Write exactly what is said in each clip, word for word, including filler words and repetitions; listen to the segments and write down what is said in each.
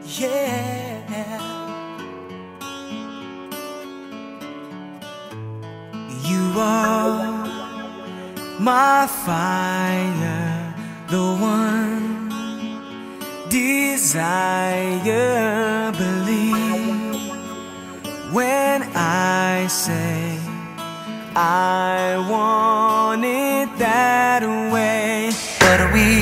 yeah. You are my fire, the one desire. Believe when I say I want it that way. But we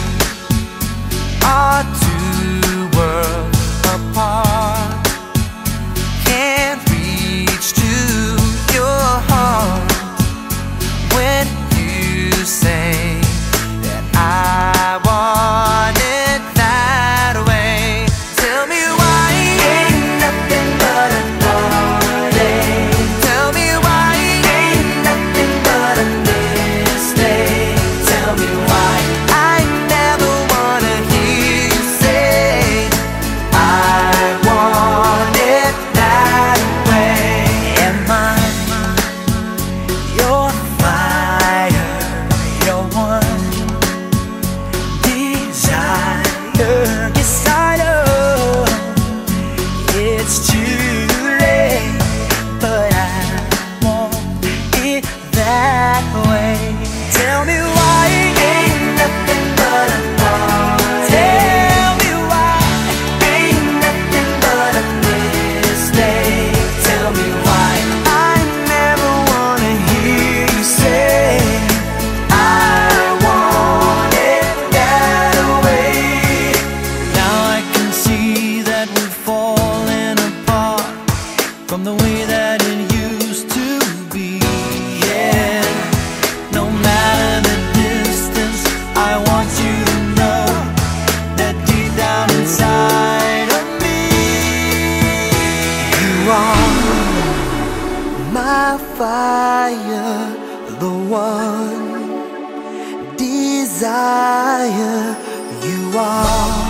are two worlds apart, can't reach to your heart when you say that I want it that way. Tell me why ain't nothing but a heartache. Tell me why ain't nothing but a mistake. Tell me why I never wanna hear you say I want it that way. Am I your fire, your one desire? Yes, I know it's too late, but I want it that way. Tell me why ain't nothing but a heartache. Tell me why ain't nothing but a mistake. Tell me why I never wanna hear you say I want it that way. Now I can see that we're falling apart from the way that it used to be. Yeah, no matter the distance, I want you to know that deep down inside of me, you are my fire, the one desire. You are